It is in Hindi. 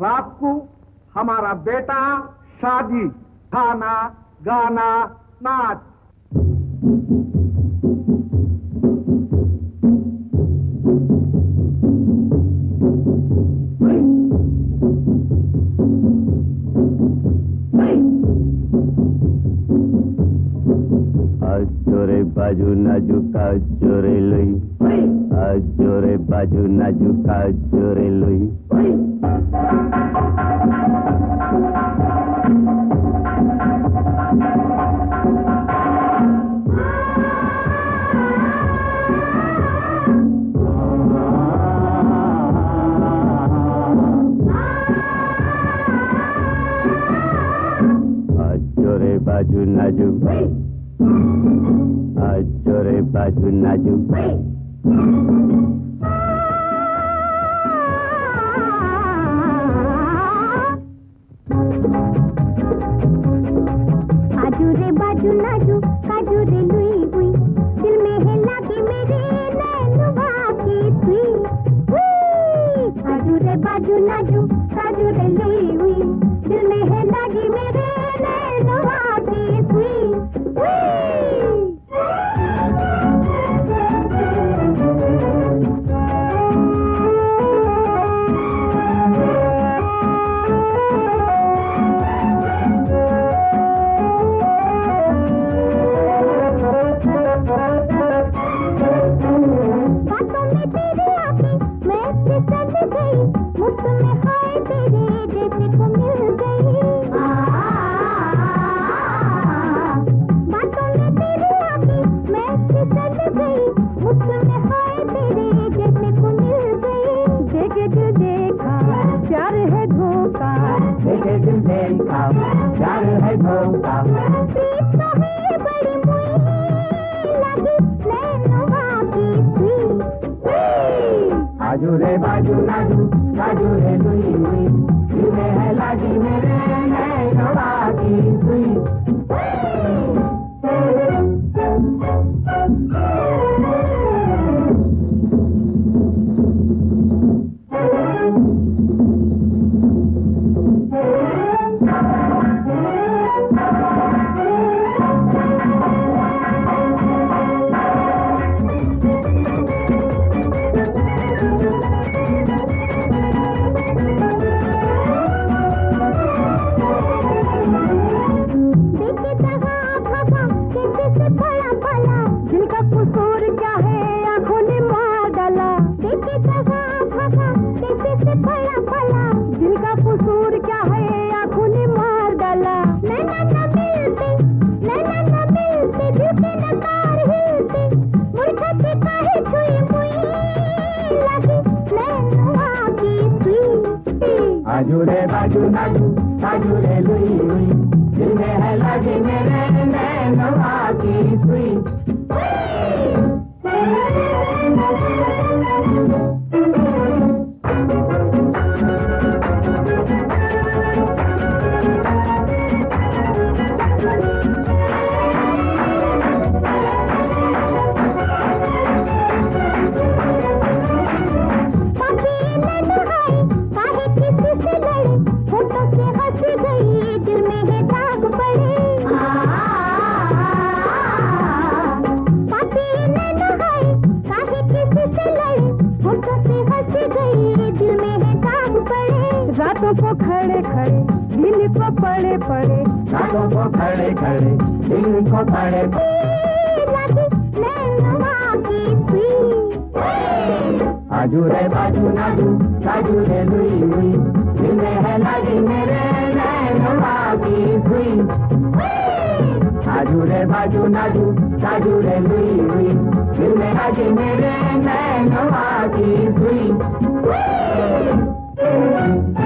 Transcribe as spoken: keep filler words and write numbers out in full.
रात को हमारा बेटा शादी, खाना, गाना, नाच। Ajore baju najuka ajore lui, ajore baju najuka ajore lui. Ajore baju najuka. Ajore baju najuk. आजूरे बाजू नाजू काजूरे लुई हुई, दिल में है लागी मेरे नैनुवा की सुई। आजूरे बाजू नाजू काजूरे लुई हुई, दिल में है लागी मेरे नैनुवा की सुई। आजूरे बाजू नाजू काजूरे लुई हुई, दिल में है लागी मेरे नैनवा की सुई। आजूरे बाजू नाजू काजूरे लुई हुई, दिल में है लागी मेरे नैनवा की सुई। रातों को खड़े खड़े दिल को पड़े पड़े, रातों को खड़े खड़े दिल को पड़े आजूरे बाजू नाजू काजूरे लुई हुई, दिल में है लागी मेरे नैनवा की सुई। आजूरे बाजू नाजू काजूरे लुई हुई, दिल में लागी मेरे नैनवा की सुई।